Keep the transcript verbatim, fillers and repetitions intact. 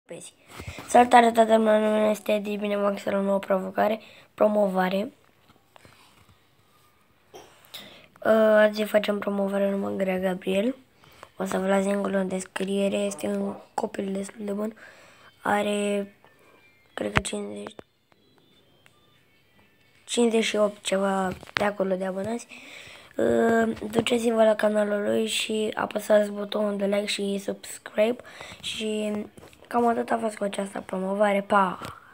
Vezi. Salutare toată lumea, numele este Edi, bine v-am găsit la o nouă provocare, promovare. Uh, azi facem promovare numai Grea Gabriel. O să vă las link-ul în descriere, este un copil destul de bun. Are, cred că cincizeci, cincizeci și opt ceva de acolo de abonați. Uh, Duceți-vă la canalul lui și apăsați butonul de like și subscribe și cam atât a fost cu această promovare. Pa!